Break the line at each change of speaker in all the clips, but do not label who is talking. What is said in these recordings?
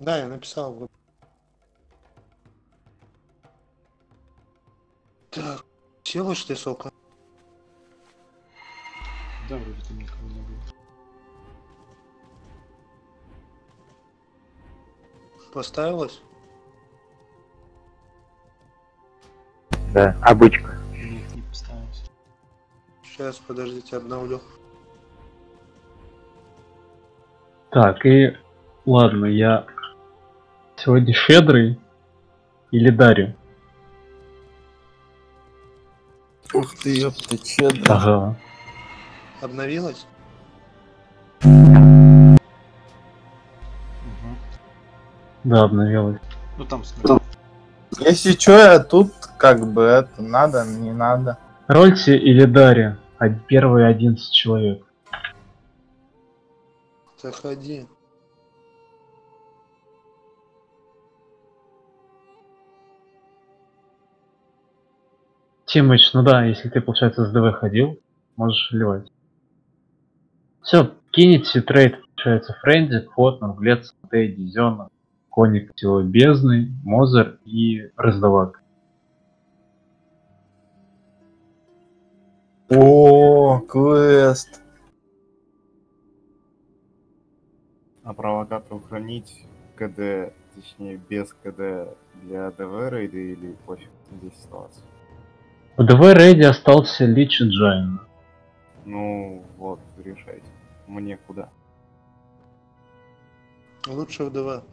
Да, я написал в группу. Так, все вышли, сока?
Да, вроде там никого не было.
Поставилось?
Да, обычка.
Нет, не поставился.
Сейчас, подождите, обновлю.
Так, и ладно, я сегодня щедрый или дарю?
Ух ты, ёпта, чедро.
Ага.
Обновилось?
Угу.
Да, обновилось.
Ну там смотри.
Если чё, я тут как бы это надо, не надо.
Рольте или Дарья? Первые 11 человек.
Заходи.
Тимыч, ну да, если ты, получается, с ДВ ходил, можешь ливать. Все, кинете трейд, получается, Френди, Квот, Наглец, Тейди, Зёна, Коник, Сила Бездны, Мозер и Раздавак.
О, квест.
А провокатор хранить КД, точнее без КД для ДВ рейда или пофиг здесь оставаться?
В ДВ рейде остался Лич и Джайн.
Ну вот, решайте. Мне куда?
Лучше в ДВ.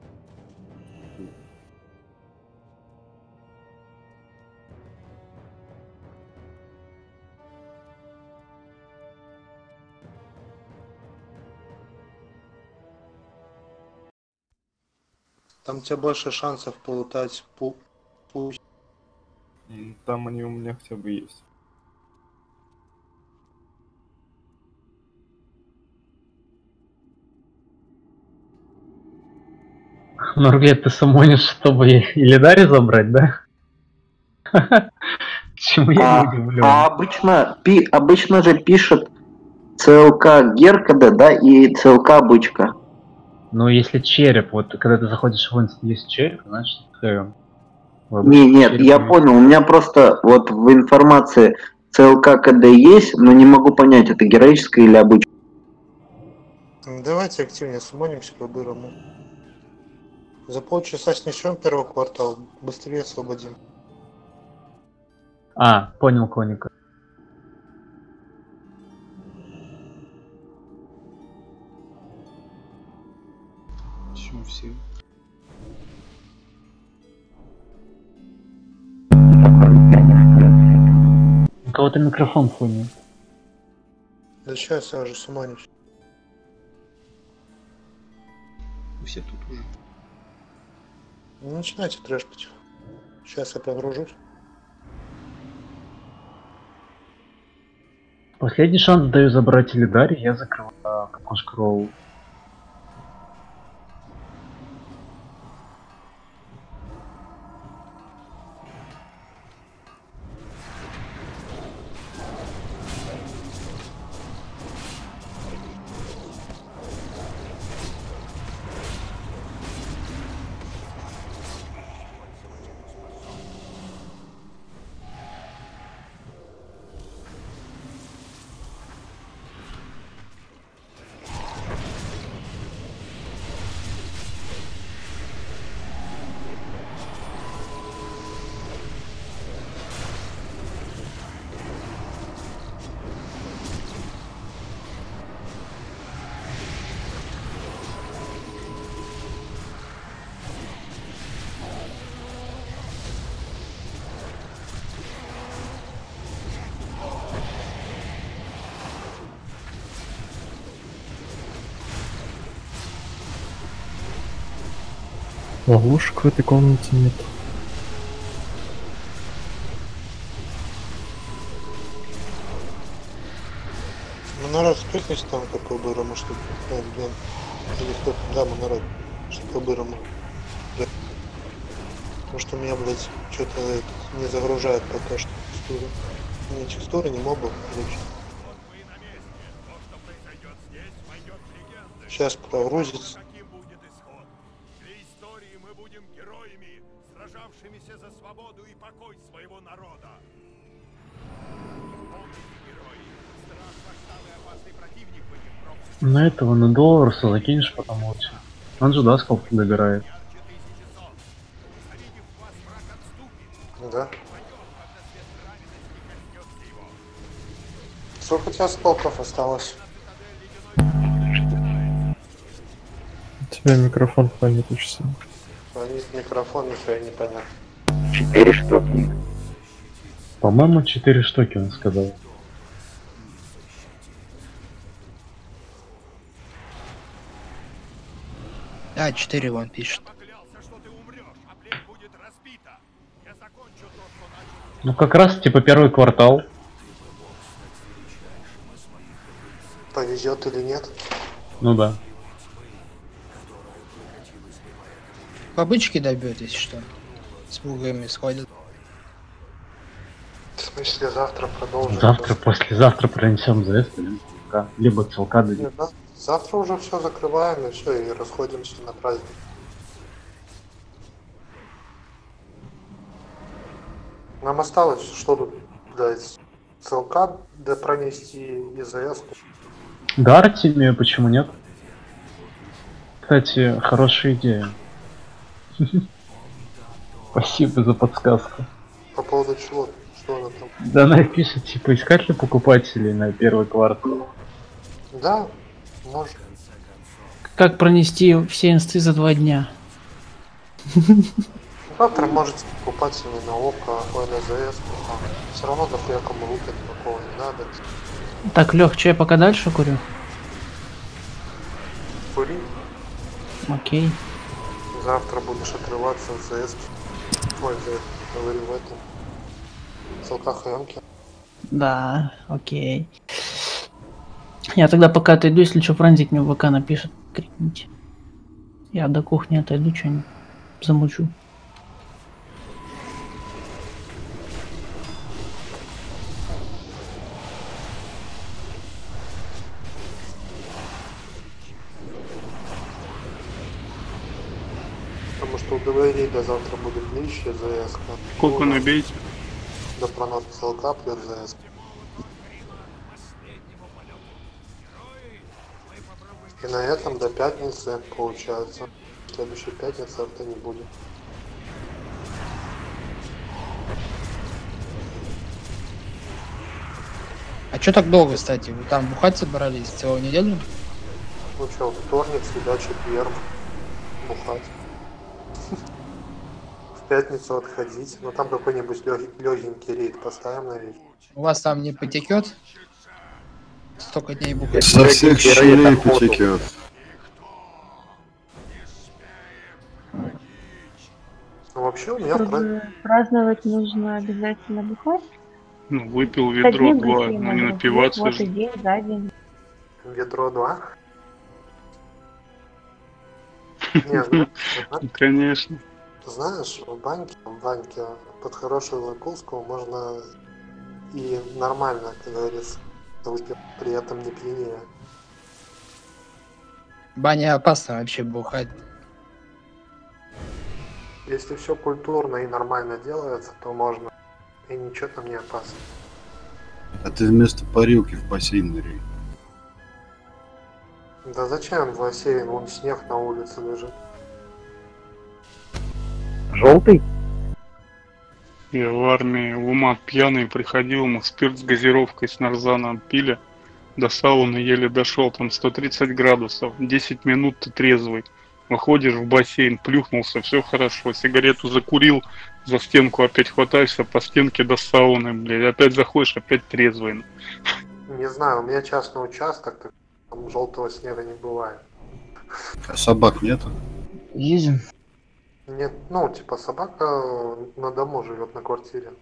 Там у тебя больше шансов полутать пусть.
Там они у меня хотя бы есть.
Нурглет, ты самонишь, чтобы или Дарья забрать, да? Почему я не удивлен?
Обычно же пишет ЦЛК Геркада, да, и ЦЛК Бычка.
Ну, если череп, вот когда ты заходишь в инст, есть череп, значит,
Нет, я понял, у меня просто вот в информации ЦЛК КД есть, но не могу понять, это героическая или обычная.
Давайте активнее сумонимся по-бырому. За полчаса снесем первый квартал, быстрее освободим.
А, понял, Коника.
Почему все?
У кого-то микрофон фонит.
Да сейчас я уже сумонюсь.
Все тут уже.
Ну, начинайте трэшпать. Сейчас я погружусь.
Последний шанс даю забрать или Дарья, я закрываю окошко Роу.
Ловушек в этой комнате нет.
Ну, народ, спрятайся там как по-бырому, чтобы... блин. Или кто-то, да, народ, чтобы по-бырому. Да. Потому что меня, блядь, что-то не загружает пока что текстуры. Не текстуры, не мобы, короче. Сейчас прогрузится.
мы будем героями, сражавшимися за свободу и покой своего народа. Помните, герои, страх восстал и опасный противник в этих пропастях.
На этого на доллар закинешь потом лучше. Он же даскал добирает.
Да. Сколько у тебя сколков осталось?
У тебя микрофон хранит часа.
Хранит микрофон, ничего не понятно.
4 штуки.
По-моему, 4 штуки он сказал.
Да, 4 вон пишет.
Ну как раз типа первый квартал.
Повезет или нет?
Ну да.
Бабычки добьет, если что. С бугами сходят.
В смысле, завтра продолжим?
Завтра, послезавтра пронесем ЗС, либо целка дадим.
Нет, да? Завтра уже все закрываем и все, и расходимся на праздник. Нам осталось, что тут, блядь, целка да пронести ИЗС.
Да, Артемию почему нет? Кстати, хорошая идея. Спасибо за подсказку.
По поводу чего? Что она там?
Да, она пишет, типа, искать ли покупателей на первый квартал.
Да, может.
Как пронести все инсты за 2 дня?
Завтра можете покупать ими на ОКО, ОНЗС, все равно дохуя кому лупят, такого не надо.
Так, Лех, че я пока дальше курю?
Кури,
Окей.
завтра будешь отрываться в ЗС. Ой, говорю в этом. В целках Эмки.
Да, окей. Я тогда пока отойду, если что, Франзик мне в ВК напишет, крикните. Я до кухни отойду, что-нибудь замучу.
Потому что у ДВР завтра будет лищ ЗС.
Сколько набейте?
Да пронос целка плюс ЗС. И на этом до пятницы получается. В следующей пятнице арта не будет.
А чё так долго, кстати? Вы там бухать собрались целую неделю?
Ну чё, вторник, среда, четверг. Бухать. В пятницу отходить. Ну там какой-нибудь легенький рейд поставим на вечер.
У вас там не потекет? Столько дней бухать.
Со всех щелей потекет.
Ну вообще у меня
праздновать нужно обязательно бухать.
Ну, выпил ведро 2, ну не напиваться
вот
же.
и день за день.
Ведро 2? Нет,
конечно.
знаешь, в банке под хорошую закуску можно и нормально, как говорится, выпить, при этом не пьянее.
Баня опасно вообще бухать.
Если все культурно и нормально делается, то можно. И ничего там не опасно.
А ты вместо парилки в бассейн ныряй.
Да зачем в бассейн? Вон снег на улице лежит.
Желтый?
Я в армии в Умат пьяный приходил, мы спирт с газировкой с нарзаном пили. До сауны еле дошел, там 130 градусов, 10 минут ты трезвый. Выходишь в бассейн, плюхнулся, все хорошо, сигарету закурил, за стенку опять хватаешься, по стенке до сауны, блядь, опять заходишь, опять трезвый.
Не знаю, у меня частный участок, так там желтого снега не бывает.
А собак нету?
Едем.
Нет, ну, типа собака на дому живет на квартире.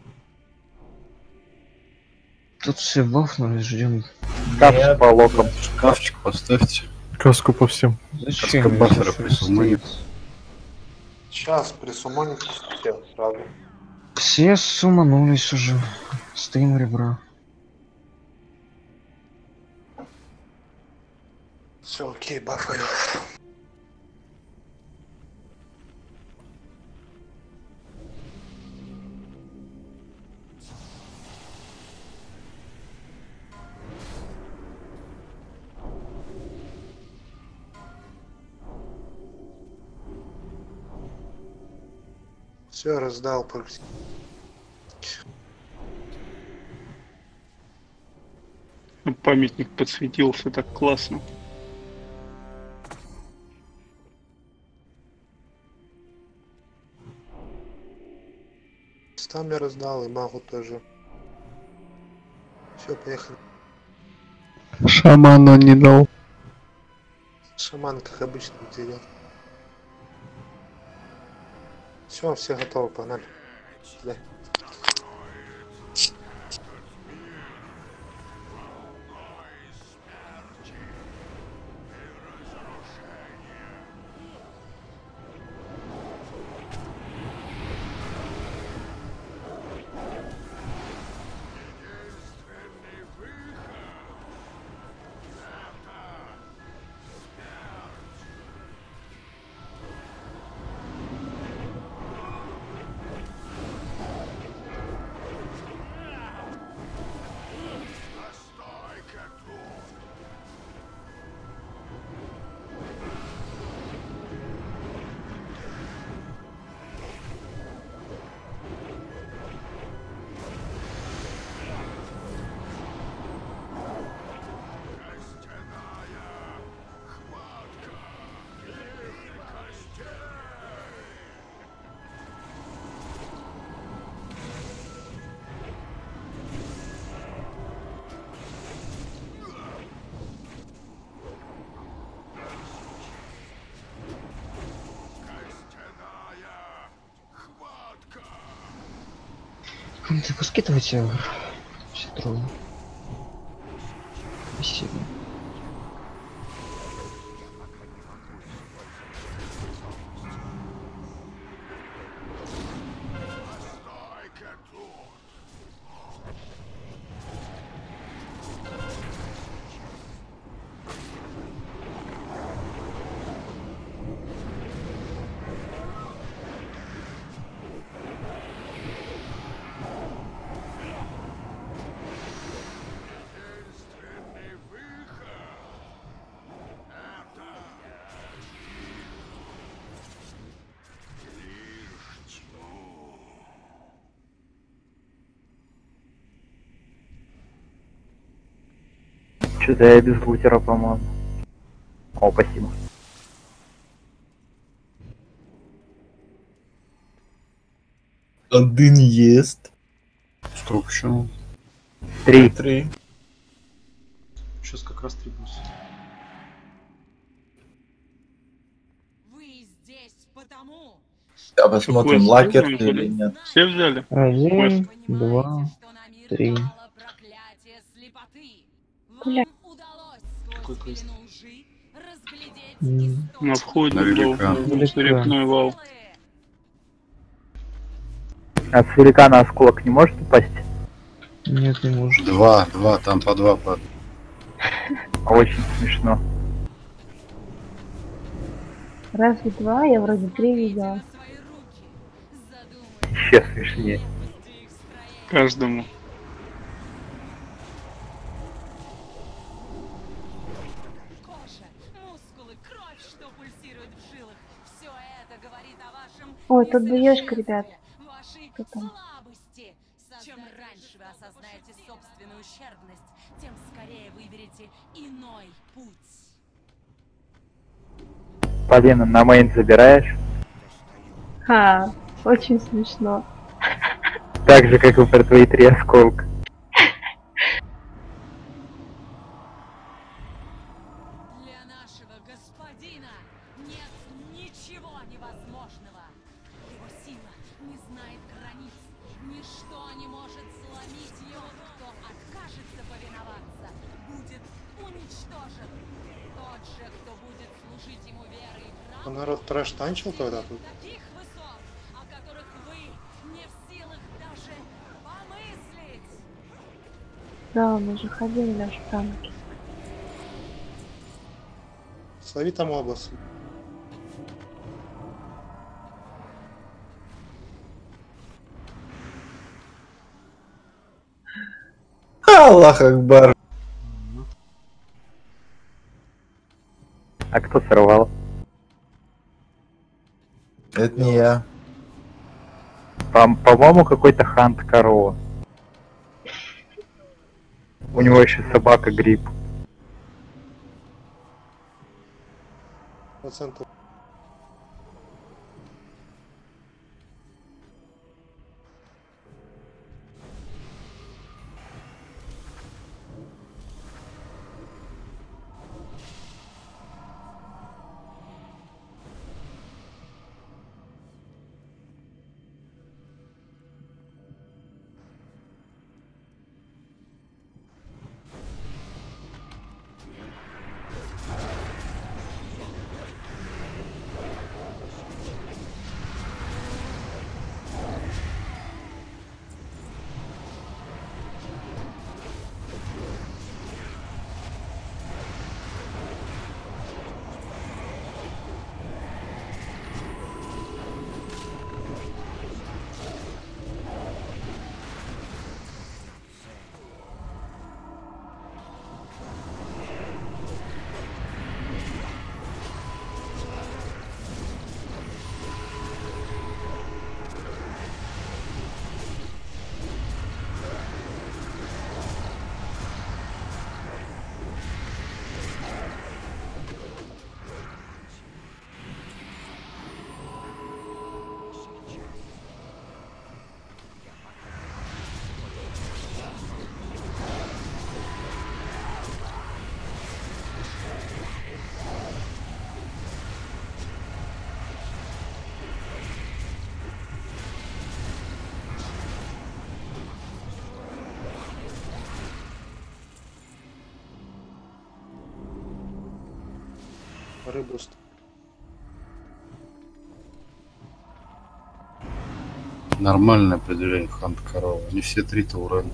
Тут все бафнули, ждем.
Шкаф по локам.
Шкафчик поставьте.
Каску по всем.
Зачем?
Каска бафера присуммонит.
Сейчас присумонит всех сразу.
Все суманулись уже. Стоим у ребра.
Все, окей, бафаю. Все, раздал практически.
Памятник подсветился так классно.
Там я раздал, и магу тоже. Все, поехали.
Шамана не дал.
Шаман, как обычно, дерет. Все, все готовы, погнали. Да.
Так скидывайте все трое. Спасибо.
Что-то я без бутера, по-моему. О, спасибо.
Один есть.
Сколько еще?
3.
Сейчас как раз 3 будет.
А посмотрим,
Какой
лакер
скин
или
взяли?
нет.
Все взяли?
1, 2, 3.
Какой квест?
М,
На входе
На
был
великан.
репной вал.
От великана осколок не может упасть?
Нет, не может.
2, там по 2 по.
Очень смешно.
Разве 2? Я вроде 3 видела.
Еще смешнее.
Каждому.
Ой, тут боёшка, ребят. Кто там?
Чем раньше вы осознаете собственную ущербность, тем скорее выберете иной путь.
Полина, на мейн забираешь?
Ха, очень смешно.
Так же, как и про твои 3 осколка.
Для нашего господина нет ничего невозможного. Его сила не знает границ. Ничто не может сломить его. Кто откажется повиноваться, будет уничтожен. Тот же, кто будет служить ему верой и правдой,
Народ трэш танчил тогда тут.
таких высот, о которых вы не в силах даже помыслить.
Да, он уже ходил, Лёш, в танке.
Слови там область.
Аллах Акбар.
А кто сорвал?
Это не я. По-моему, какой-то хант корова. У него еще собака гриб.
Процентов. Рыбу.
Нормальное определение хант корова. Они все три-то урон.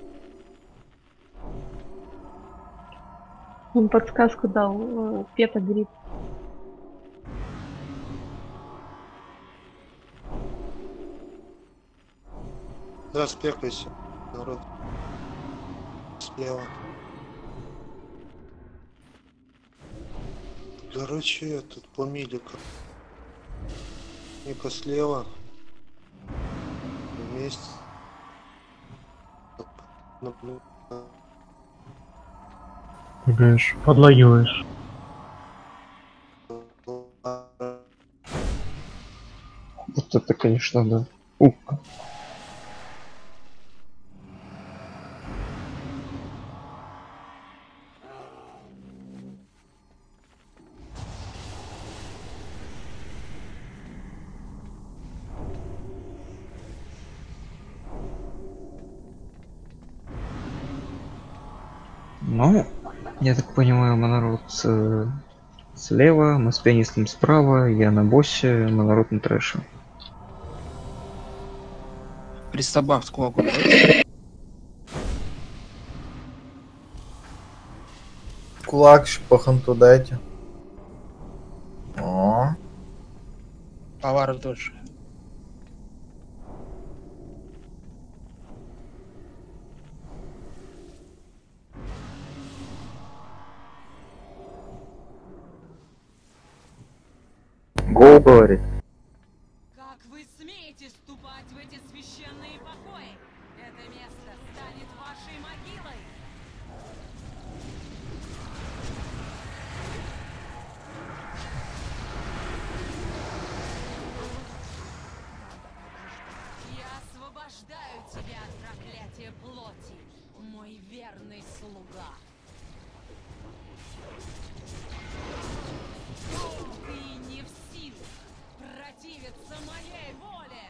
Он подсказку дал, Пета гриб.
Да, спекайся, народ. Слева. Короче, этот по милику. Ника слева. Вместе.
Пугаешь.
Подлагиваешь.
Вот это, конечно, да. Ука. Ну, я так понимаю, Монород слева, мы с пианистом справа, я на боссе, Монород на трэше.
Пристабав с кулаком.
Кулак еще по ханту дайте. О.
Повар тоже.
Гоу говорит.
Как вы смеете ступать в эти священные покои? Это место станет вашей могилой. Я освобождаю тебя от проклятия плоти, мой верный слуга. Ты не в силах противиться моей воле.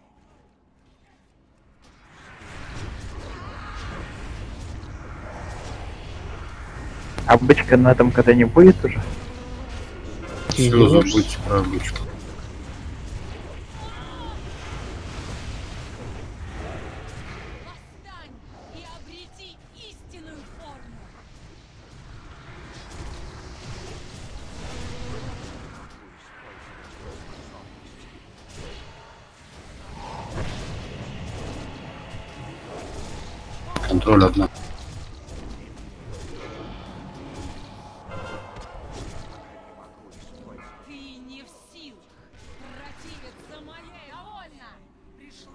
А бычка на этом когда не будет уже?
Все, забудьте про бычку.
Восстань и обрети истинную форму.
Контроль одна.
Ты не в силах противиться моей довольно. Пришло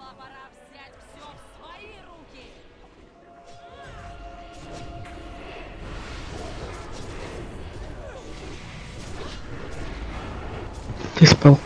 Ты спал.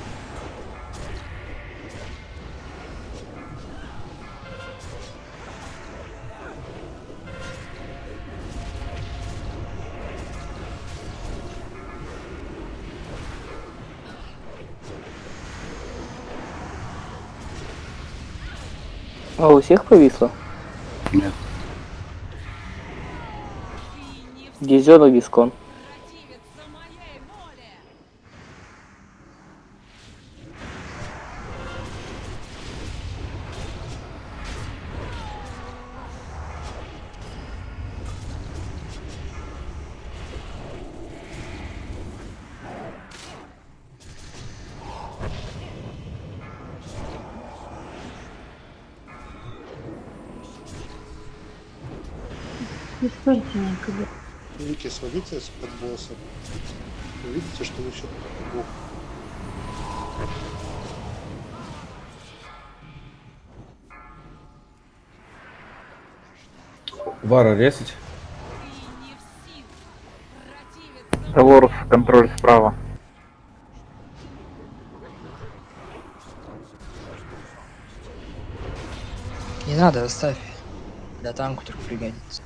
А у всех повисло?
Нет.
Дизён и Вискон.
Используйте КД.
Вики, свалите под боссом. Вы видите, что вы еще бог.
Вара резать.
Долорес, контроль справа.
Не надо, оставь. Для танку только пригодится.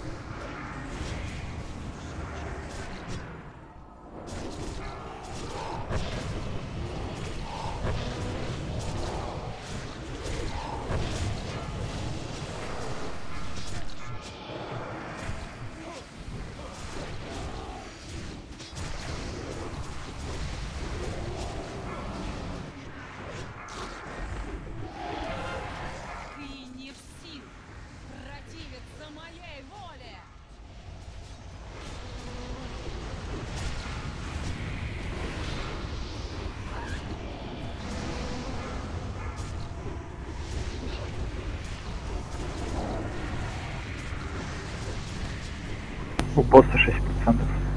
У босса 6%.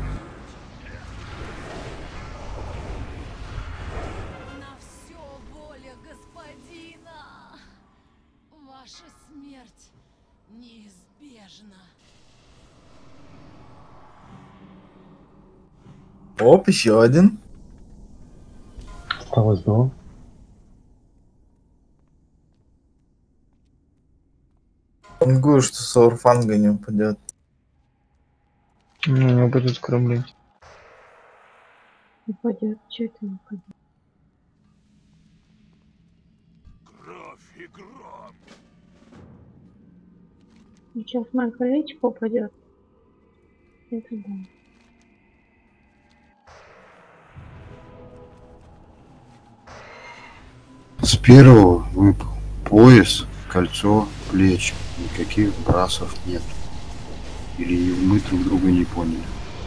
На все воля господина. Ваша смерть неизбежна.
Оп, еще один.
Осталось 2.
Пангую, что Саурфанга не упадет.
Ну, у него будет корабли.
Упадет, что это не упадет?
Кровь и гром.
Сейчас моя колечко упадет. Это да.
С первого выпал пояс, кольцо, плечи. Никаких брасов нет. Или мы друг друга не поняли.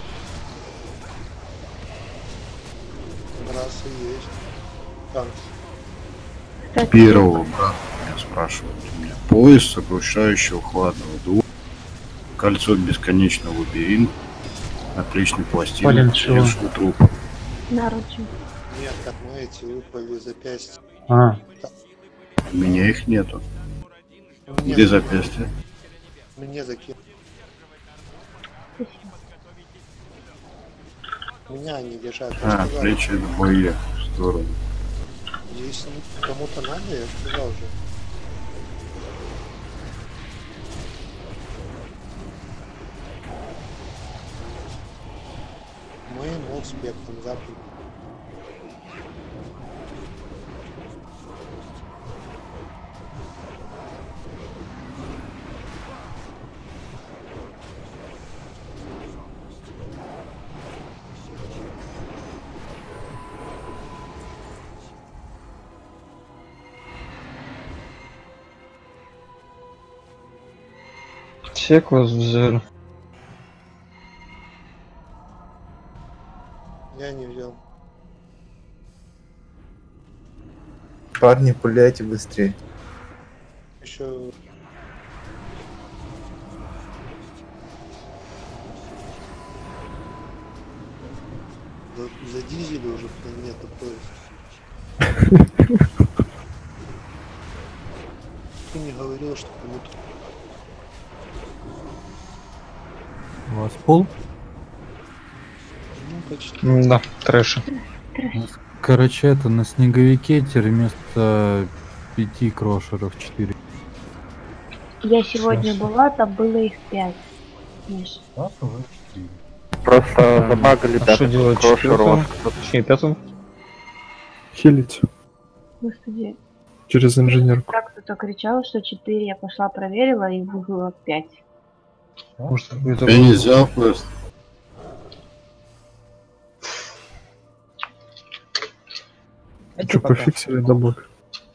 Брасы есть. Танк.
Первого брата меня спрашивают. У меня пояс сокрушающего хладного духа, кольцо бесконечного лабиринта, наплечный пластин, труп.
Наручи.
Нет, как мы эти выпали запястья.
У меня их нету.
Мне
Где запястье?
Мне закинул. У меня они лежат. Я сказал,
плечи двое в сторону.
если кому-то надо, я сказал же. Мы мог спектром запрыгнуть.
Всех вас взяли.
Я не взял.
Парни, пуляйте быстрее.
Еще задизели уже планету поезд. Ты не говорил, что кому-то.
У вас пул?
Ну, почти.
Да, трэша.
Короче, это на снеговике теперь вместо 5 крошеров 4.
Я сегодня была, там было их 5. Миш.
Просто забагали
что делать
крошеров.
Точнее, пятым?
Хилить
Господи.
через инженерку.
Так кто-то кричал, что 4, я пошла проверила, и было 5.
Может,
Я не взял просто.
Что, пофиксили даблок?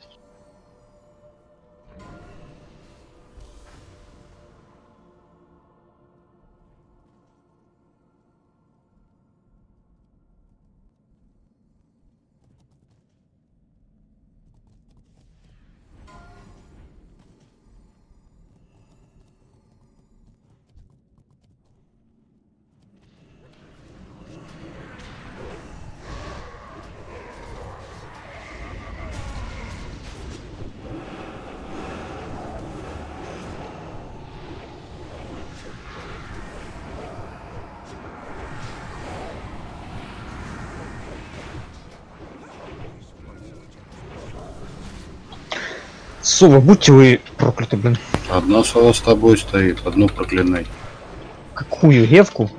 Сова, будьте вы прокляты, блин.
Одна Сова с тобой стоит, одну проклинай.
Какую гевку?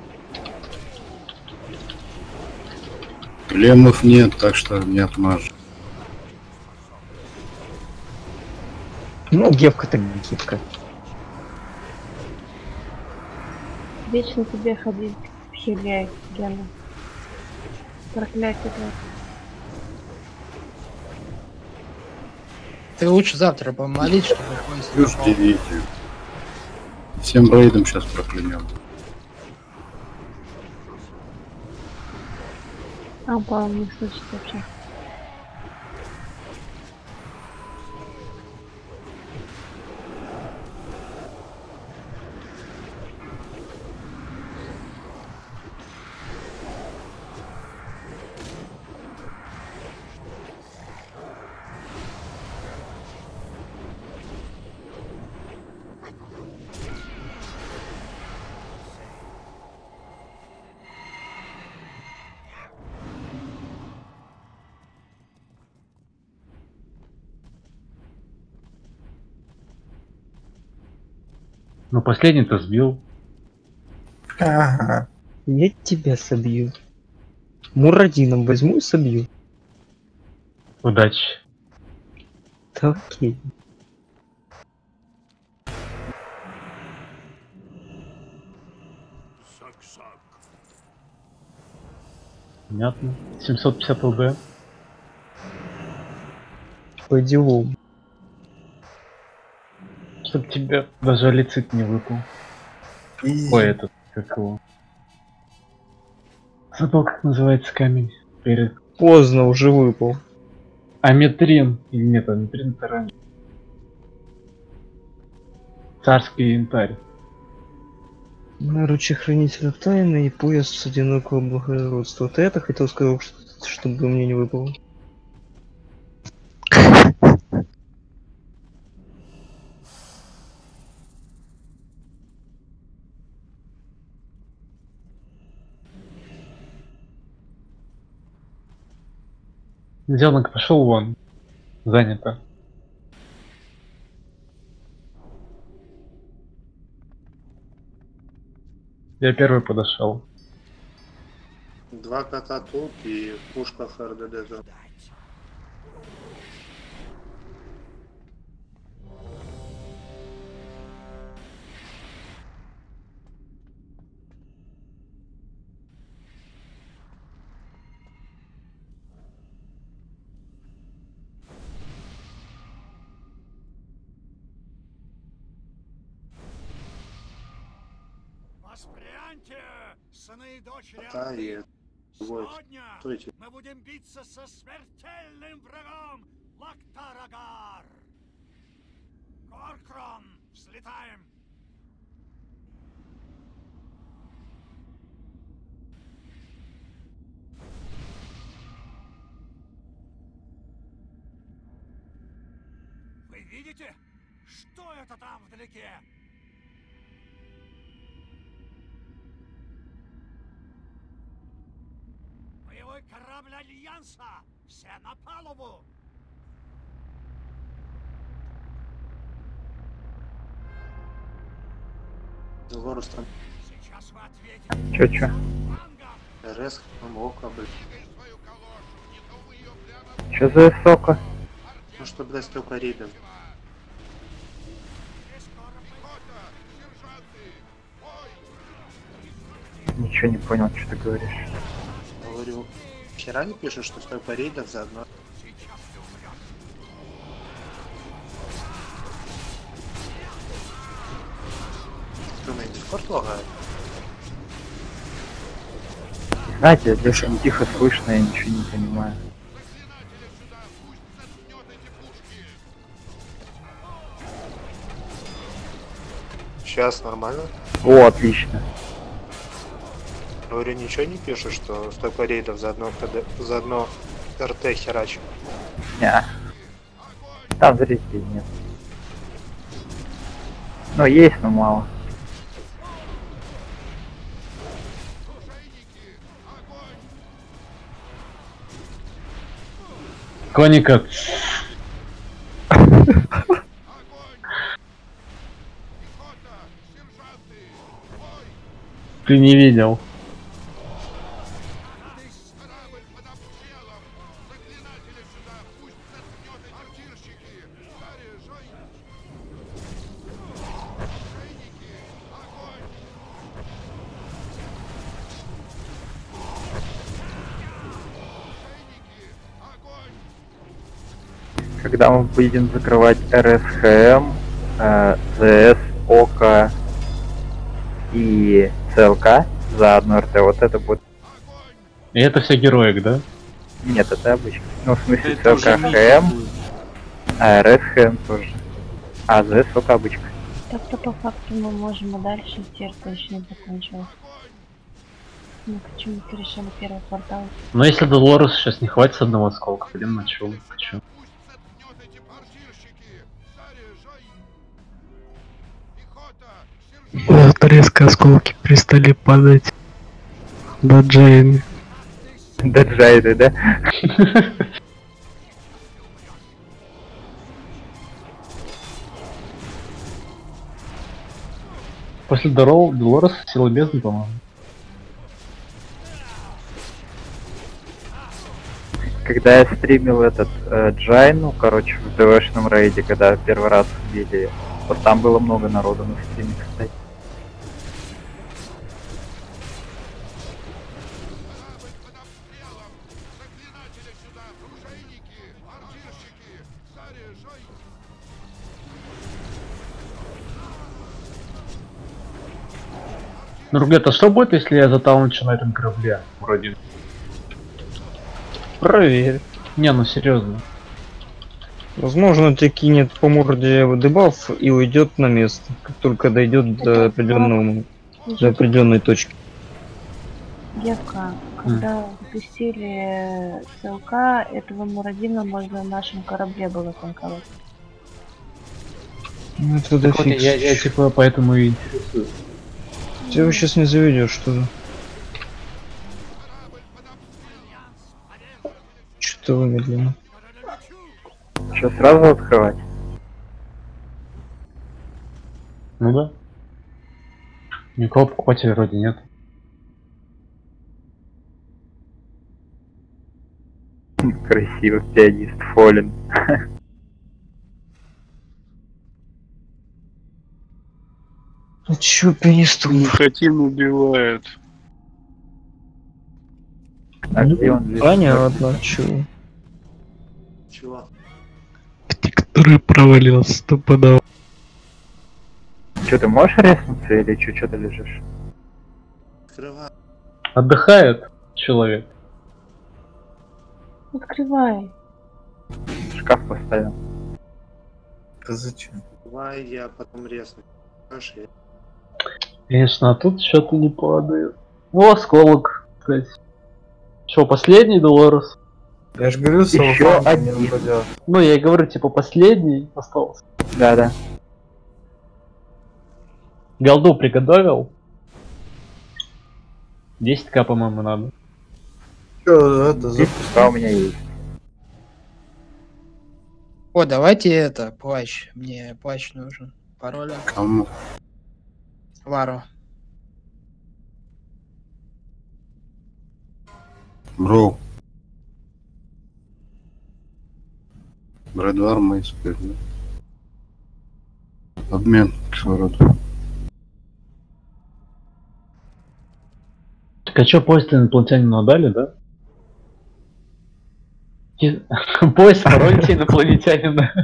Лемов нет, так что не отмажешь.
Ну, гевка-то гевка.
Вечно тебе ходить в хиле, Гена. Проклятие.
Ты лучше завтра помолись, чтобы поезд не
Плюс
упал.
9. Всем рейдом сейчас проклянем.
А упал не слышит вообще.
Ну, последний-то сбил.
Ага.
Я тебя собью. Мурадином возьму и собью.
Удачи.
Да окей.
Понятно. 750 ЛБ.
По делу.
Чтоб тебе даже алицит не выпал. Ой, этот, как его. Забыл, как называется камень. Перед...
Поздно уже выпал.
Аметрин. Или нет, аметрин это раньше. Царский янтарь.
Наручи хранителя тайны и пояс одинокого благородства. Ты это хотел сказать, чтобы мне не выпало?
Зеленок пошел вон. Занято. Я первый подошел.
2 кота тут и пушка ХРДД за.
Воспряньте, сыны и дочери
Да, и
Орды!
вот.
Сегодня
Стойте.
мы будем биться со смертельным врагом Лактарагар! Горкрон, взлетаем! Вы видите? Что это там вдалеке? Боевой корабль Альянса! Все на палубу!
Лорус там.
Сейчас вы ответите.
Чё?
РС, Мока, блядь.
Чё за сока?
Ну что, блядь, только рейдом.
Ничего не понял, что ты говоришь.
Говорю, вчера не пишешь, что столько рейдов заодно. Думаю, дискорд лагает.
Знаете, здесь не тихо слышно, я ничего не понимаю.
Сейчас нормально?
О, отлично.
Говорю, ничего не пишешь, что столько рейдов за одно РТ херач.
Не. Там зрителей нет. Но есть, но мало.
Коника. Ты не видел.
Когда мы будем закрывать РСХМ, ЗС, ОК и ЦЛК за одно РТ, вот это будет...
И это все героик, да?
Нет, это обычно. Ну, в смысле, ЦЛК ХМ, а РСХМ тоже. А ЗС, ОК обычка.
Так-то по факту мы можем и дальше идти, точно не закончилось. Ну почему-то решили первый квартал.
Но если Долорес сейчас не хватит с одного осколка, блин, на чё? Хочу.
Вот резко осколки перестали падать. Даджайны.
Даджайны, да?
После Долорес сила бездны, по-моему.
Когда я стримил этот Джайну, короче, в ДВшном рейде, когда первый раз убили, вот там было много народу на стриме, кстати.
Ну, ребята, а что будет, если я затаунчу на этом корабле? Вроде.
Проверь.
Не, ну серьезно.
Возможно, тебе кинет по морде дебаф и уйдет на место, как только дойдет до определенной точки.
Девка, когда запустили ЦЛК, этого Мурадина можно на нашем корабле было танковать.
Ну, это
Так вот, я типа поэтому и интересуюсь.
Ты его сейчас не заведешь туда. Что-то вы медленно.
Что, сразу открывать?
Ну да. Никого покупателя вроде нет.
Красиво, пианист Фолин.
А чё пианисту?
Хотим убивает.
А где он?
Понятно, чё.
Чего?
Который провалился, стопудово.
Чё, ты можешь резнуться или чё ты лежишь?
Открывай.
Отдыхает человек.
Открывай.
Шкаф поставил.
Да зачем?
Давай я потом резну. Хорошо.
Конечно, а тут что-то не падает. Ну, осколок, кстати. Че, последний Долорес?
Я же говорю,
еще один.
Ну, я и говорю, типа, последний остался.
Да.
Голду приготовил? 10к, по-моему, надо.
Чё, это
Здесь у меня есть.
О, давайте это, плащ. Мне плащ нужен. Пароля.
Кому?
Вару.
Бро. Брэдвар Мейспер, да? Обмен кислорода.
Так а чё, поезд инопланетянину отдали, да? Поезд паролите инопланетянина.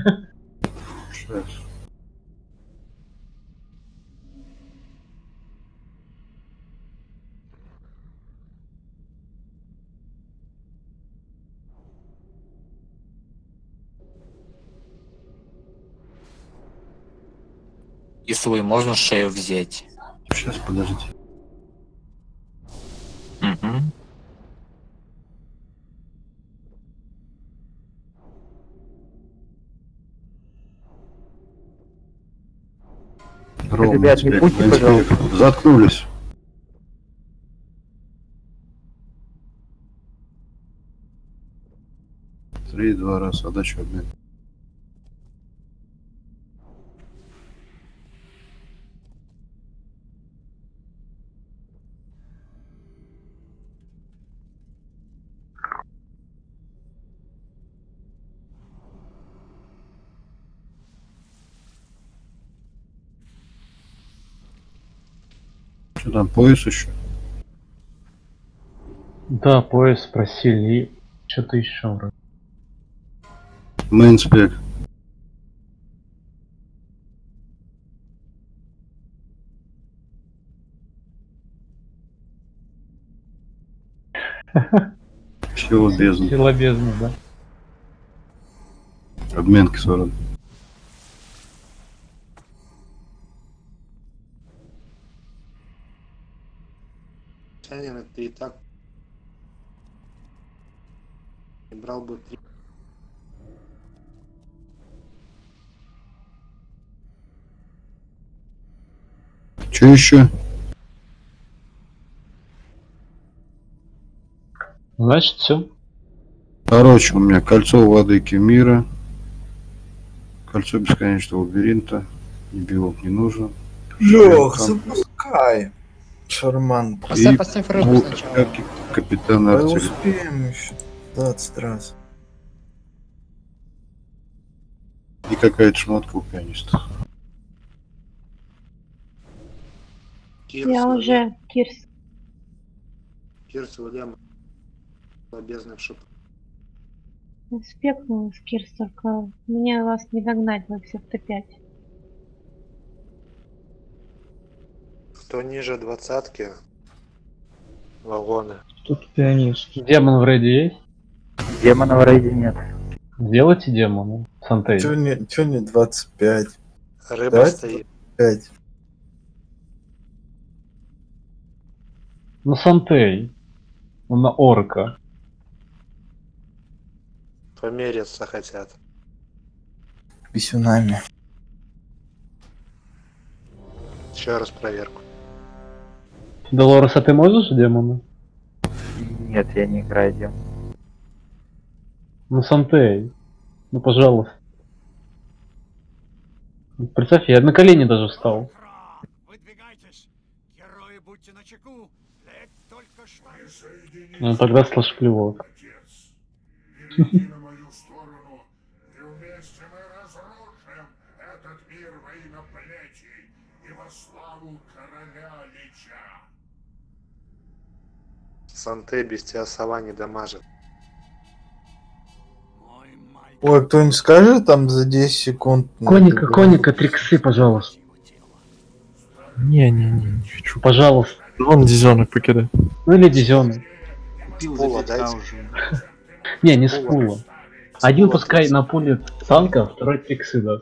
И свой можно шею взять?
Сейчас, подождите.
Ребят, не будьте, пожалуйста.
Заткнулись. Три, два раз, отдачу обмен. Что там, пояс еще?
Да, пояс спросили и что-то еще вроде.
Мейнспек. Сила бездны.
Сила бездны, да.
Обмен кислорода.
Наверное, ты и так и брал бы 3.
Че еще?
Значит, все.
Короче, у меня кольцо владыки мира, кольцо бесконечного лабиринта, и биот не нужно.
Лёх, запускай. Шарман.
Поставь рыбу сначала.
Капитан
Да
Артель.
успеем еще 20 раз.
И какая-то шмотка у пианиста.
Я уже Кирс.
Кирс Уильям бездны шип.
Спекнула с Кирс, только мне вас не догнать, вы все в Т5.
Кто ниже 20-ки, вагоны.
Тут пианист.
Демон в рейде есть?
Демона в рейде нет.
Делайте демона. Сантей.
Чё не 25?
Рыба
Давайте
стоит.
5.
Ну Сантей. Ну на орка.
Помериться хотят.
Писюнами.
Еще раз проверку.
Долорес, а ты можешь демона?
Нет, я не играю демона.
Ну Сантей. Ну пожалуйста. Представь, я на колени даже встал. Ну тогда слышь плевок.
Санте без тебя сова не дамажит.
Ой, кто-нибудь скажет там за 10 секунд?
Коника, триксы, пожалуйста.
Не хочу.
Пожалуйста.
Вон дизенок покидай.
Ну или дизенок.
Пула дайте.
Не, не с пула. Один пускай на пуле танка, второй триксы даст.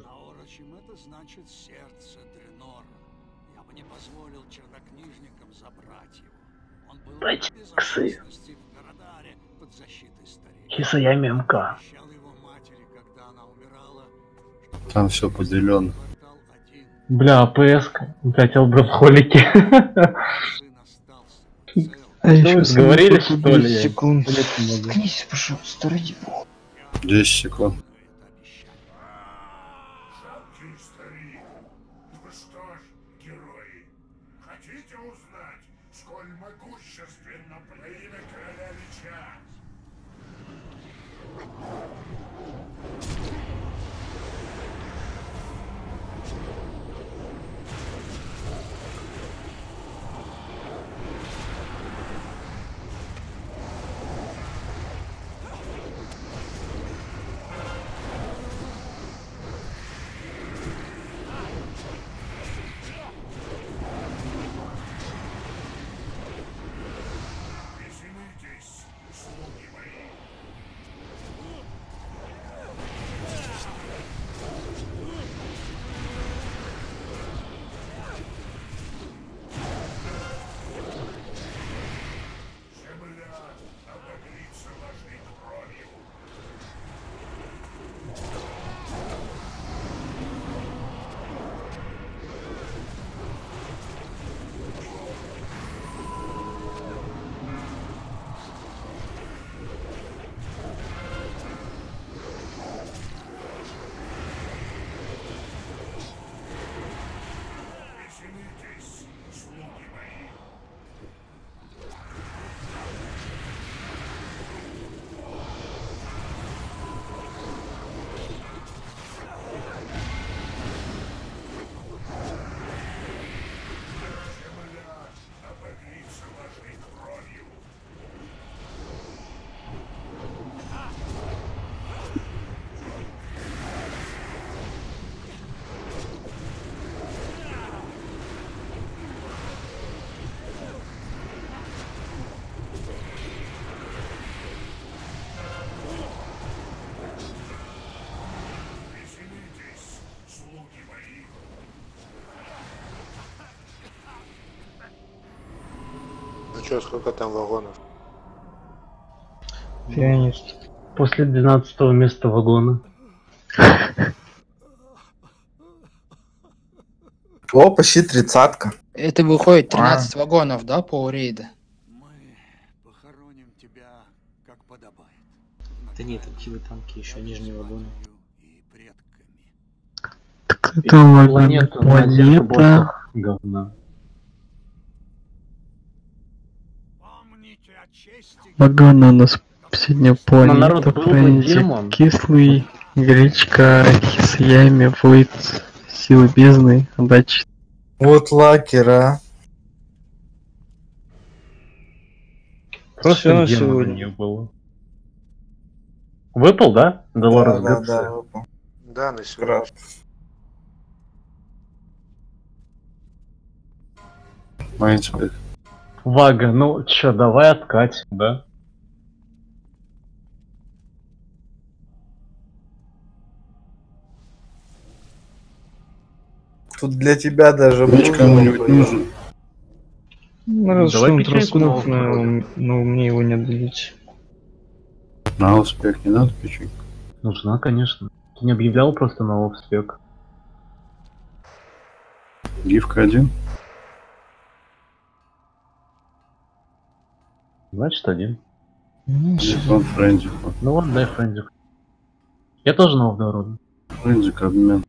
Дайте триксы. Хисаями МК.
Там все поделено.
Бля, АПС-ка. Опять албрафхолики. Что вы сговорились, что ли?
10 секунд.
Блять, не могу.
Заткнись, пожалуйста, ради бога.
10 секунд.
чё, сколько там вагонов?
Пианист.
После 12-го места вагона.
О, почти 30-ка.
Это выходит 13 вагонов, да, по рейда?
Да нет, такие танки еще нижние вагоны.
Это
Планета. Говна.
Вагоны у нас сегодня
народ
планета,
был бы
Фрэнзи,
демон.
Кислый, Гречка, Хисаями, Войт, Силы Бездны, Удачи.
Вот лакера.
Просто
на
демона
сегодня.
не было. Выпал, да? Долорес
Да,
ГЦ?
да, выпал.
Да, на сегодня.
Майнспек.
Вага, ну чё, давай откатим, да?
Тут для тебя даже
Меч кому-нибудь нужен?
Ну, раз
Давай
он
печеньку
троскнув,
новую
но мне его не отдадите.
На успех не надо печеньку?
Нужна, конечно. Ты не объявлял просто на офспек?
Гифка 1?
Значит, один.
Телефон Фрэнзик.
Ну ладно, дай Фрэнзик. Я тоже нового дороги.
Фрэнзик обмен.